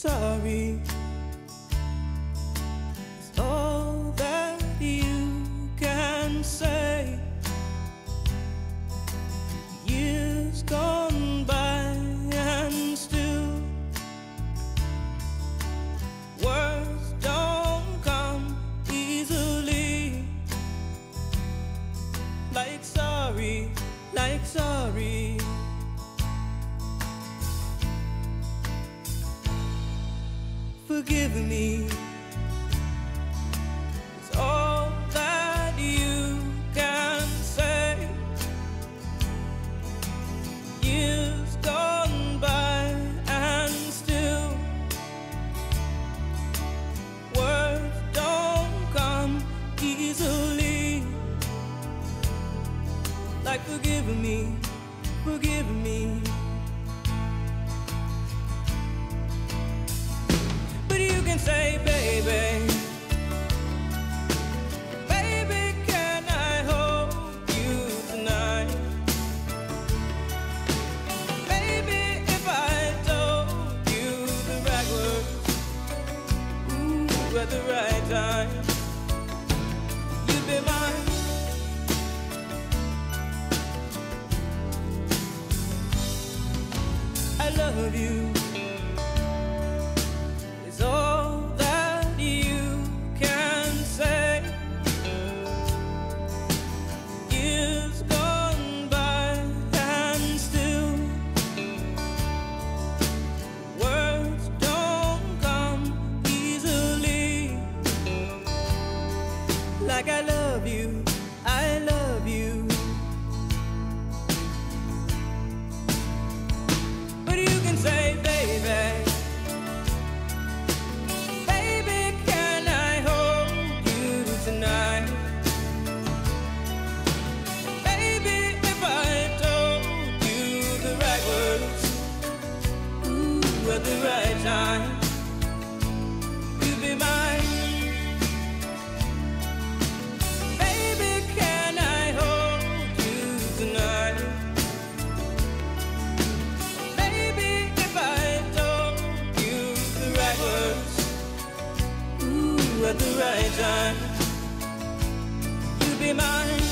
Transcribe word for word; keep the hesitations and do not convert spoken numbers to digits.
sorry is all that you can say. Years gone by and still words don't come easily. Like sorry, like sorry. Forgive me is all that you can say. Years gone by and still words don't come easily. Like forgive me, forgive me. You can say, baby, baby, can I hold you tonight? Baby, if I told you the right words, ooh, at the right time, you'd be mine. I love you. All that you can say. Years gone by and still words don't come easily. Like I love you, I love you. But you can say, baby, at the right time, you'll be mine. Baby, can I hold you tonight? Baby, if I told you the right words, ooh, at the right time, you'll be mine.